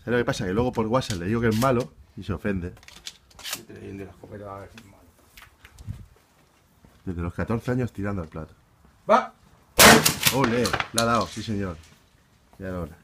¿Sabes lo que pasa? Que luego por WhatsApp le digo que es malo y se ofende. El de la escopeta va a ver si es malo. Desde los 14 años tirando al plato. ¡Va! ¡Ole! La ha dado, sí señor. Ya era hora.